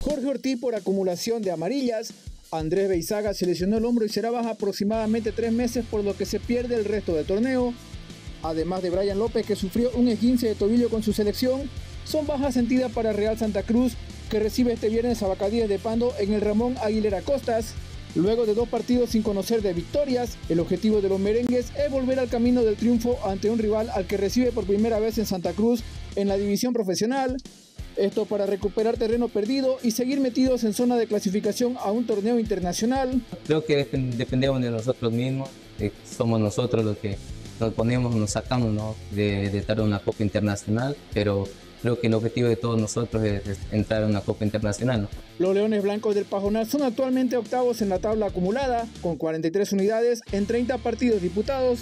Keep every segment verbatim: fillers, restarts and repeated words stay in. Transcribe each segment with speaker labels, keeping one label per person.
Speaker 1: Jorge Ortiz por acumulación de amarillas. Andrés Beizaga se lesionó el hombro y será baja aproximadamente tres meses, por lo que se pierde el resto del torneo. Además de Brian López, que sufrió un esguince de tobillo con su selección, son bajas sentidas para Real Santa Cruz, que recibe este viernes a Bacadíes de Pando en el Ramón Aguilera Costas. Luego de dos partidos sin conocer de victorias, el objetivo de los merengues es volver al camino del triunfo ante un rival al que recibe por primera vez en Santa Cruz en la división profesional. Esto para recuperar terreno perdido y seguir metidos en zona de clasificación a un torneo internacional.
Speaker 2: Creo que dependemos de nosotros mismos, eh, somos nosotros los que nos ponemos, nos sacamos, ¿no?, de, de estar en una Copa Internacional, pero creo que el objetivo de todos nosotros es, es entrar en una Copa Internacional, ¿no?
Speaker 1: Los Leones Blancos del Pajonal son actualmente octavos en la tabla acumulada, con cuarenta y tres unidades en treinta partidos disputados.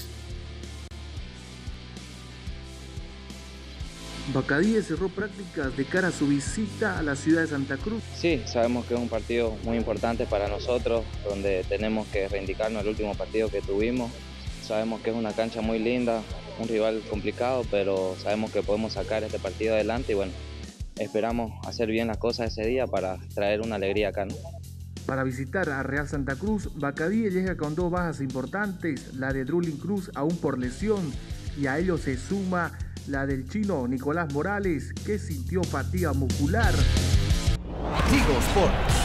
Speaker 3: Bacadíes cerró prácticas de cara a su visita a la ciudad de Santa Cruz.
Speaker 4: Sí, sabemos que es un partido muy importante para nosotros, donde tenemos que reivindicarnos el último partido que tuvimos. Sabemos que es una cancha muy linda, un rival complicado, pero sabemos que podemos sacar este partido adelante y bueno, esperamos hacer bien las cosas ese día para traer una alegría acá, ¿no?
Speaker 3: Para visitar a Real Santa Cruz, Bacadíes llega con dos bajas importantes, la de Drulin Cruz aún por lesión, y a ello se suma la del chino Nicolás Morales, que sintió fatiga muscular.
Speaker 5: Tigo Sports.